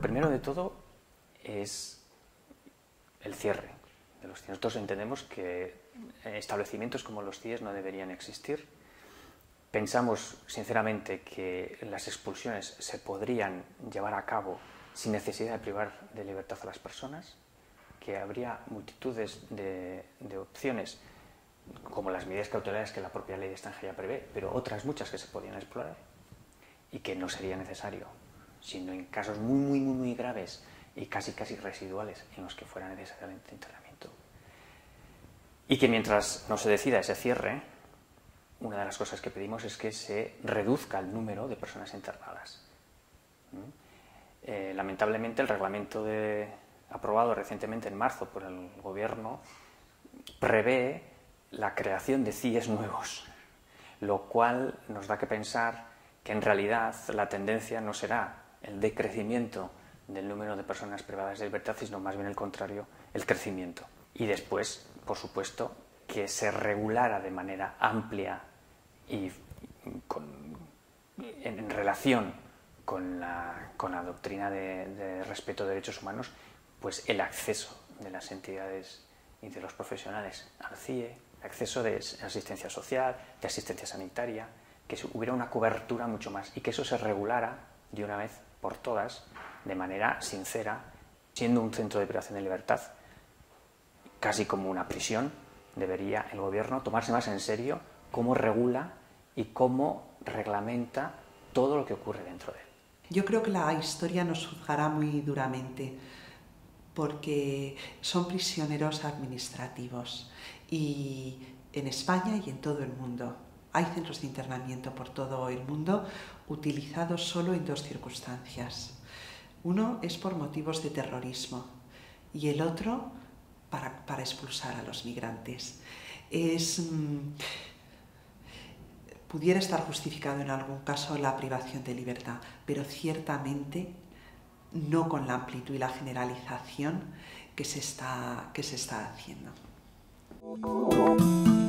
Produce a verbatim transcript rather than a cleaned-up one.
primero de todo es el cierre de los C I E. Nosotros entendemos que establecimientos como los C I E no deberían existir. Pensamos sinceramente que las expulsiones se podrían llevar a cabo sin necesidad de privar de libertad a las personas, que habría multitudes de, de opciones, como las medidas cautelares que la propia ley de extranjería prevé, pero otras muchas que se podían explorar y que no sería necesario, sino en casos muy, muy, muy, muy graves y casi, casi residuales en los que fuera necesariamente internamiento. Y que mientras no se decida ese cierre, una de las cosas que pedimos es que se reduzca el número de personas internadas. Eh, lamentablemente, el reglamento de, aprobado recientemente en marzo por el Gobierno prevé la creación de C I Es nuevos, lo cual nos da que pensar que en realidad la tendencia no será el decrecimiento del número de personas privadas de libertad, sino más bien el contrario, el crecimiento. Y después, por supuesto, que se regulara de manera amplia y con, en, en relación con la, con la doctrina de, de respeto de derechos humanos, pues el acceso de las entidades y de los profesionales al C I E, el acceso de asistencia social, de asistencia sanitaria, que hubiera una cobertura mucho más y que eso se regulara de una vez por todas, de manera sincera, siendo un centro de privación de libertad, casi como una prisión. Debería el Gobierno tomarse más en serio cómo regula y cómo reglamenta todo lo que ocurre dentro de él. Yo creo que la historia nos juzgará muy duramente porque son prisioneros administrativos y en España y en todo el mundo hay centros de internamiento por todo el mundo utilizados solo en dos circunstancias. Uno es por motivos de terrorismo y el otro para, para expulsar a los migrantes. Es, mmm, pudiera estar justificado en algún caso la privación de libertad, pero ciertamente no con la amplitud y la generalización que se está, que se está haciendo.